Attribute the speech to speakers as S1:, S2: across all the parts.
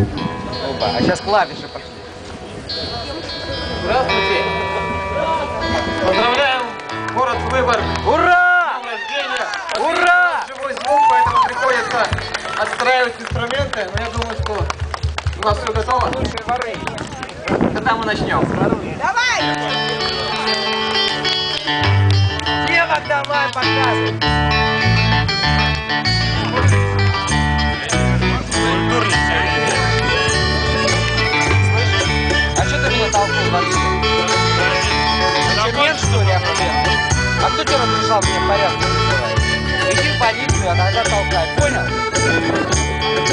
S1: Опа, а сейчас клавиши пошли.
S2: Здравствуйте! Поздравляем город Выборг!
S1: Ура!
S2: С днем рождения!
S1: Ура!
S2: Живой звук, поэтому приходится отстраивать инструменты, но я думаю, что у нас все готово.
S1: Когда мы начнем?
S3: Давай!
S1: Девок давай показывай! А что ты меня толкнул вообще? Ты мент, что ли, охуенно? А кто тебе разрешал мне в порядке называть? Иди в полицию, а тогда толкай, понял?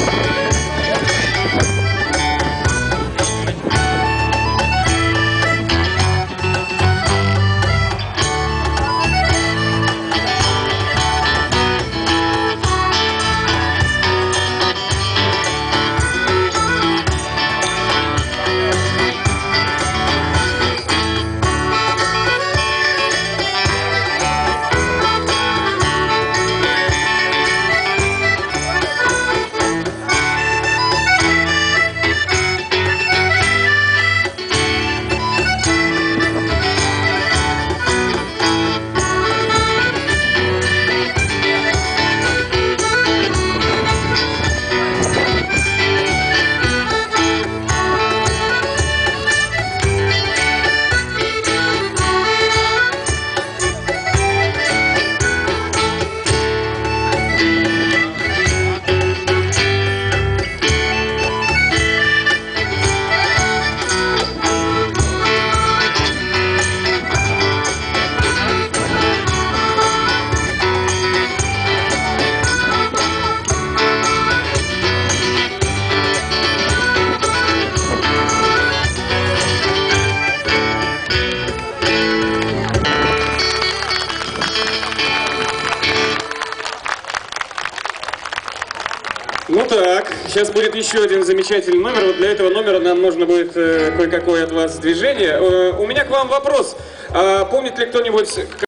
S4: Ну так, сейчас будет еще один замечательный номер. Вот для этого номера нам нужно будет кое-какое от вас движение. У меня к вам вопрос. Помнит ли кто-нибудь...